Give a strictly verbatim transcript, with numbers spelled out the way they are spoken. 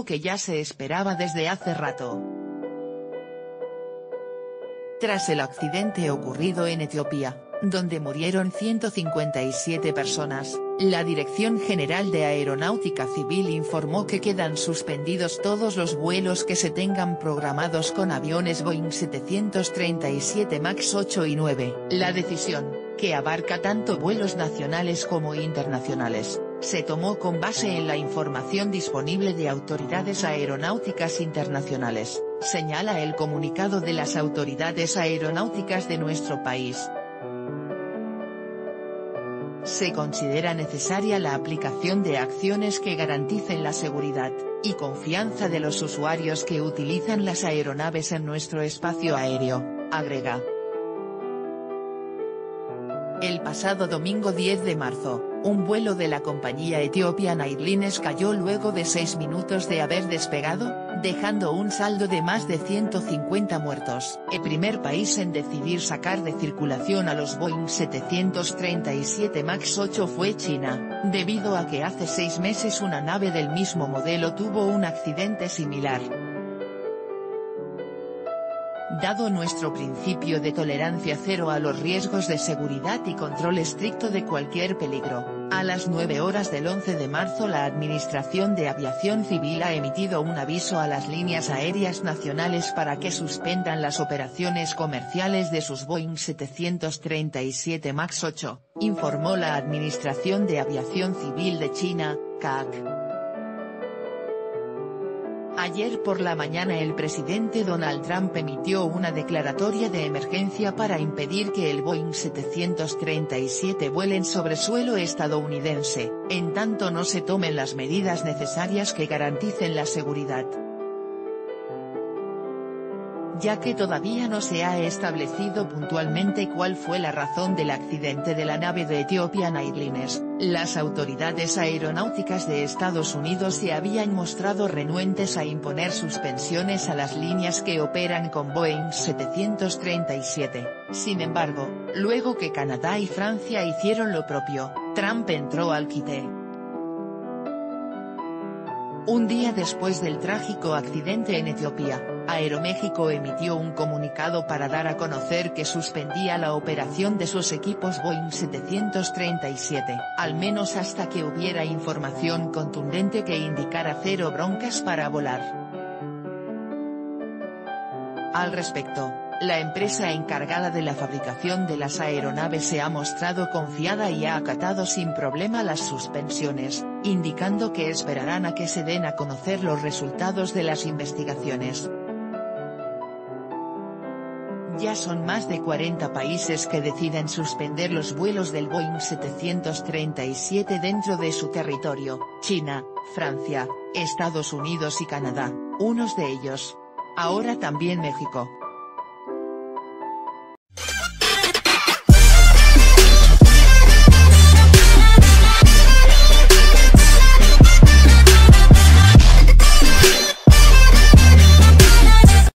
algo que ya se esperaba desde hace rato. Tras el accidente ocurrido en Etiopía, donde murieron ciento cincuenta y siete personas, la Dirección General de Aeronáutica Civil informó que quedan suspendidos todos los vuelos que se tengan programados con aviones Boeing setecientos treinta y siete MAX ocho y nueve. La decisión, que abarca tanto vuelos nacionales como internacionales, se tomó con base en la información disponible de autoridades aeronáuticas internacionales, señala el comunicado de las autoridades aeronáuticas de nuestro país. Se considera necesaria la aplicación de acciones que garanticen la seguridad y confianza de los usuarios que utilizan las aeronaves en nuestro espacio aéreo, agrega. El pasado domingo diez de marzo, un vuelo de la compañía Ethiopian Airlines cayó luego de seis minutos de haber despegado, dejando un saldo de más de ciento cincuenta muertos. El primer país en decidir sacar de circulación a los Boeing setecientos treinta y siete MAX ocho fue China, debido a que hace seis meses una nave del mismo modelo tuvo un accidente similar. Dado nuestro principio de tolerancia cero a los riesgos de seguridad y control estricto de cualquier peligro, a las nueve horas del once de marzo la Administración de Aviación Civil ha emitido un aviso a las líneas aéreas nacionales para que suspendan las operaciones comerciales de sus Boeing setecientos treinta y siete MAX ocho, informó la Administración de Aviación Civil de China, C A C. Ayer por la mañana el presidente Donald Trump emitió una declaratoria de emergencia para impedir que el Boeing setecientos treinta y siete vuelen sobre suelo estadounidense, en tanto no se tomen las medidas necesarias que garanticen la seguridad. Ya que todavía no se ha establecido puntualmente cuál fue la razón del accidente de la nave de Ethiopian Airlines, las autoridades aeronáuticas de Estados Unidos se habían mostrado renuentes a imponer suspensiones a las líneas que operan con Boeing setecientos treinta y siete, sin embargo, luego que Canadá y Francia hicieron lo propio, Trump entró al quite. Un día después del trágico accidente en Etiopía, Aeroméxico emitió un comunicado para dar a conocer que suspendía la operación de sus equipos Boeing setecientos treinta y siete, al menos hasta que hubiera información contundente que indicara cero broncas para volar. Al respecto, la empresa encargada de la fabricación de las aeronaves se ha mostrado confiada y ha acatado sin problema las suspensiones, indicando que esperarán a que se den a conocer los resultados de las investigaciones. Ya son más de cuarenta países que deciden suspender los vuelos del Boeing setecientos treinta y siete dentro de su territorio: China, Francia, Estados Unidos y Canadá, unos de ellos. Ahora también México.